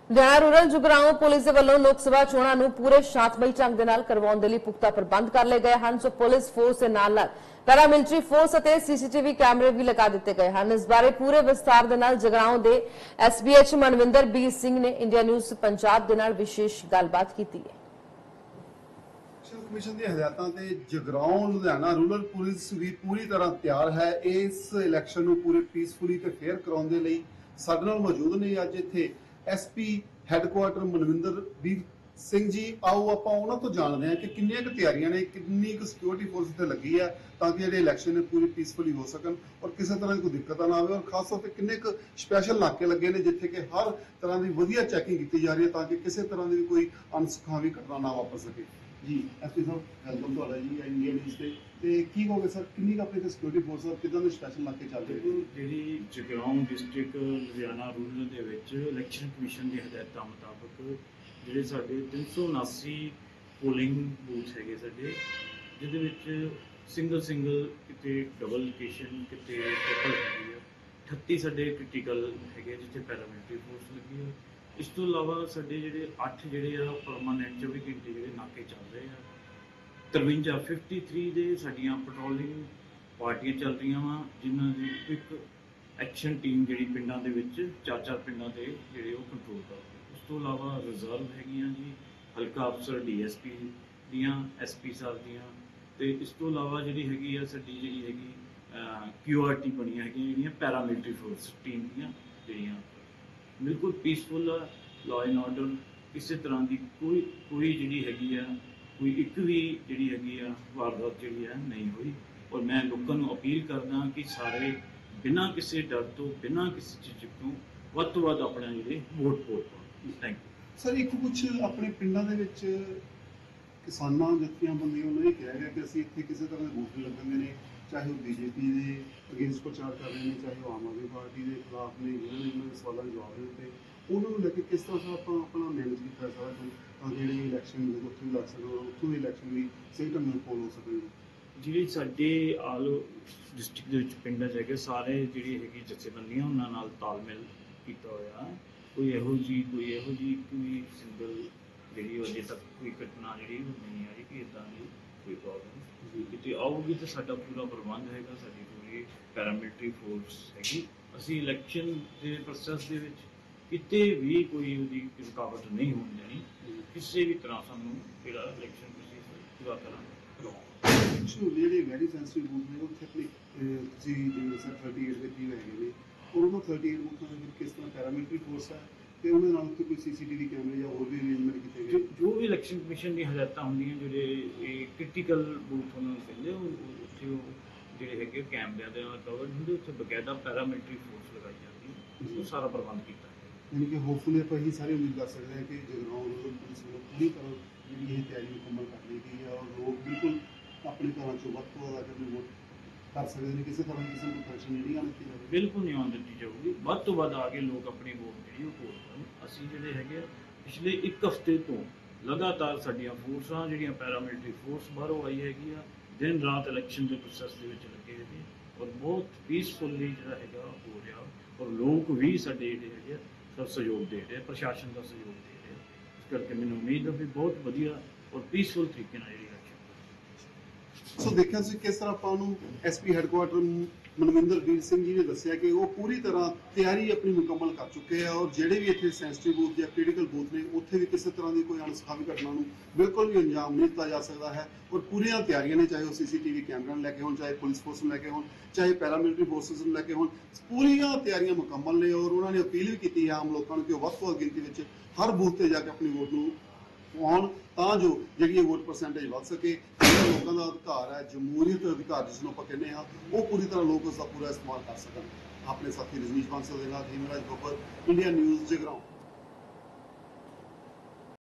Ludhiana rural ਜੁਗਰਾਉਂ police ਦੇ ਵੱਲੋਂ ਲੋਕ ਸਭਾ ਚੋਣਾਂ ਨੂੰ ਪੂਰੇ ਸ਼ਾਂਤਮਈ ਢੰਗ ਦੇ ਨਾਲ ਕਰਵਾਉਣ ਦੇ ਲਈ ਪੁਖਤਾ ਪ੍ਰਬੰਧ ਕਰ ਲਏ ਗਏ ਹਨ। ਸੋ ਪੁਲਿਸ ਫੋਰਸ ਦੇ ਨਾਲ ਪੈਰਾਮਿਲਟਰੀ ਫੋਰਸ ਅਤੇ ਸੀਸੀਟੀਵੀ ਕੈਮਰੇ ਵੀ ਲਗਾ ਦਿੱਤੇ ਗਏ ਹਨ। ਇਸ ਬਾਰੇ ਪੂਰੇ ਵਿਸਤਾਰ ਦੇ ਨਾਲ ਜਗਰਾਉਂ ਦੇ ਐਸਬੀਐਚ ਮਨਵਿੰਦਰ ਬੀਰ ਸਿੰਘ ਨੇ ਇੰਡੀਆ ਨਿਊਜ਼ ਪੰਜਾਬ ਦੇ ਨਾਲ ਵਿਸ਼ੇਸ਼ ਗੱਲਬਾਤ ਕੀਤੀ ਹੈ। कमीशन की हदायतों से जगराउं लुधियाना रूरल पुलिस भी पूरी तरह तैयार है। इस इलैक्शन को पूरे पीसफुली ते फेयर कराने के लिए साडे नाल मौजूद ने अज इत्थे एसपी हैडकुआटर मनविंदर बीर सिंह जी। आओ आपां उन्हां तो जानते हैं कि किन्नियां क तैयारियां ने, कितनी क सिक्योरिटी फोर्स इत्थे लगी है ताकि जिहड़े इलैक्शन पूरी पीसफुली हो सकन और किसी तरह की कोई दिक्कत ना आवे। और खास तौर पर किन्ने क स्पैशल नाके लगे ने जिथे कि हर तरह की वधिया चैकिंग की जा रही है ताकि किसी तरह की कोई अनसुखावी घटना ना वापर सके। जी एसपी साहब वेलकम तो जी इंडिया न्यूज़ पे की कहोगे सर, किन्नी का अपने सिक्योरिटी फोर्स और किदां दे स्पेशल नाके चल रहे हैं? जी जगराउं डिस्ट्रिक्ट लुधियाना रूरल दे विच इलैक्शन कमीशन दी हदायतां मुताबक जिहड़े साडे 379 पोलिंग बूथ हैगे साडे, जिहदे विच सिंगल किते डबल लोकेशन किते ट्रिपल हैगी है। 38 साडे क्रिटिकल हैगे जिथे पैरामिलिटरी फोर्स लगी है। इस तो इलावा साडे जिहड़े 8 जिहड़े आ परमानेंट 24 घंटे जिहड़े नाके चल रहे हैं। 53 दे साडियां पेट्रोलिंग पार्टियां चल रही वा, जिन्हां दी क्विक एक्शन टीम जिहड़ी पिंडां दे विच 4-4 पिंडां दे जिहड़े ओह कंट्रोल कर रही है। उस तो इलावा रिजर्व हैगियां जी, हल्का अफसर डीएसपी दियां, एसपी साहब दियां, ते इस तो इलावा जिहड़ी हैगी आ साडी जिहड़ी हैगी क्यूआरटी बनियां हैगियां जिहड़ियां पैरामिलिटरी फोर्स टीम दियां जिहड़ियां बिल्कुल पीसफुल लॉ एंड ऑर्डर, किसी तरह की कोई जी हैगी है कोई एक भी जी हैगी वारदात जी है नहीं हुई। और मैं लोगों को अपील करदा कि सारे बिना किसी डर तो बिना किसी चीज़ तो वध तो वध अपना जी वोट पाओ। Thank you sir. एक कुछ अपने पिंडों के किसानां जत्थियां बंदियां उन्होंने कहा गया कि असीं इत्थे किसी तरह के बूथ नहीं लगन ने, चाहे वो बीजेपी के अगेंस्ट प्रचार कर रहे हैं, चाहे वो आम आदमी पार्टी के खिलाफ ने, जिन्होंने सवालों के जवाब दिते उन्होंने लैके किस तरह से आप अपना मैनेज किया सारा कुछ जी इलैक्शन उत्थे भी लग सकते उत्थों भी इलैक्शन भी सही ढंग नाल पोल हो सके। जी साडे आल डिस्ट्रिक्ट दे विच पिंडां च हैगे सारे जिहड़ी हैगी जथेबंदियां उन्हां नाल तालमेल कीता होया। कोई इहो जी कोई सिंगल जिहड़ी अजे तक कोई घटना जिहड़ी नहीं आई कि इदां दी कोई प्रॉब्लम किते आऊगी तो साडा पूरा प्रबंध हैगा, साडी पूरी पैरामिलिटरी फोर्स हैगी। असीं इलैक्शन के प्रोसैस दे विच किते भी कोई उहदी रुकावट नहीं होण देनी, किसी भी तरह सानूं जिहड़ा इलैक्शन प्रोसीजर पूरा करांगे। ਜਿਹੜੇ ਵੈਰੀ ਸੈਂਸਿਟਿਵ ਬੂਥ ਨੇ ਉੱਥੇ ਆਪਣੀ ਤੁਸੀਂ ਜਿਵੇਂ ਸਰ 38 ਦੇ ਕਰੀਬ ਹੈਗੇ ਨੇ, ਉਹਨਾਂ 38 ਬੂਥਾਂ ਦੇ ਵਿੱਚ ਕਿਸ ਤਰ੍ਹਾਂ ਪੈਰਾਮਿਲਿਟਰੀ ਫੋਰਸ ਹੈ ਤੇ ਉਹਨਾਂ ਨਾਲ ਉੱਥੇ ਕੋਈ ਸੀਸੀਟੀਵੀ ਕੈਮਰੇ ਜਾਂ ਹੋਰ ਵੀ ਅਰੇਂਜਮੈਂਟ ਕੀਤੇ ਗਏ? ਜੋ ਵੀ ਇਲੈਕਸ਼ਨ ਕਮਿਸ਼ਨ ਦੀ ਹਦਾਇਤਾਂ ਹੁੰਦੀਆਂ ਜਿਹੜੇ ਕ੍ਰਿਟੀਕਲ ਬੂਥ ਉਹਨਾਂ ਨੂੰ ਕਹਿੰਦੇ ਉੱਥੇ ਉਹ ਜਿਹੜੇ ਹੈਗੇ ਕੈਮਰਿਆਂ ਦੇ ਨਾਲ ਕਵਰਡ ਹੁੰਦੇ, ਉੱਥੇ ਬਕਾਇਦਾ ਪੈਰਾਮਿਲਿਟਰੀ ਫੋਰਸ ਲਗਾਈ ਜਾਂਦੀ ਹੈ। ਉਹ ਸਾਰਾ ਪ੍ਰਬੰਧ ਕੀਤਾ यानी कि होपफुली आप यही सारे उम्मीद कर सकते हैं कि जगराउं रूरल पुलिस वालों पूरी तरह जी ये तैयारी मुकम्मल कर ली गई है और लोग बिल्कुल अपने घर चो वक्त तो अदा करने वोट कर सकते हैं, किसी तरह किसी को परेशानी नहीं आने दी जाएगी, बिल्कुल नहीं आने दी जाऊगी। वध तो वध आके लोग अपनी वोट जी पोल करन। असीं जिहड़े हैगे पिछले एक हफ्ते तो लगातार साडियां फोर्सां जिहड़ियां पैरामिलिटरी फोर्स बाहरों आई हैगी दिन रात इलैक्शन के प्रोसैस के विच लगे ने और बहुत पीसफुली जिहड़ा हैगा हो रहा और लोग भी साडे जिहड़े हैगे सहयोग दे रहे, प्रशासन का सहयोग दे रहे। इस करके मैंने उम्मीद है भी बहुत वधिया और पीसफुल तरीके नाल सो देखिया सी किस तरह आपां नूं एसपी हैडकुआटर मनविंदर बीर सिंह जी ने दस्सिया कि वो पूरी तरह तैयारी अपनी मुकम्मल कर चुके हैं और जिहड़े भी इत्थे सेंसिटिव बूथ या क्रिटिकल बूथ ने उत्थे भी किसी तरह की कोई अणसुखावी घटना नूं बिल्कुल भी अंजाम नहीं दिता जा सकता है। और पूरियां तैयारियां ने, चाहे वो सीसीटीवी कैमरा नूं लैके होण, चाहे पुलिस फोर्स नूं लैके होण, चाहे पैरामिलिटरी फोर्सेस नूं लैके होण, पूरियां तैयारियां मुकम्मल ने। और उन्होंने अपील भी की है आम लोगों को कि वध तो वध गिनती विच हर बूथ से जाके अपनी वोट नूं पाउण तां जो जिहड़ी वोट परसेंटेज वध सके। लोगों का अधिकार है, जमहूरीयत अधिकार जिसनों आप कहने वो पूरी तरह लोग उसका पूरा इस्तेमाल कर सकन। अपने साथी रजनीश बांसल के नाल हेमराज बब्बर, इंडिया न्यूज़ जगराउं।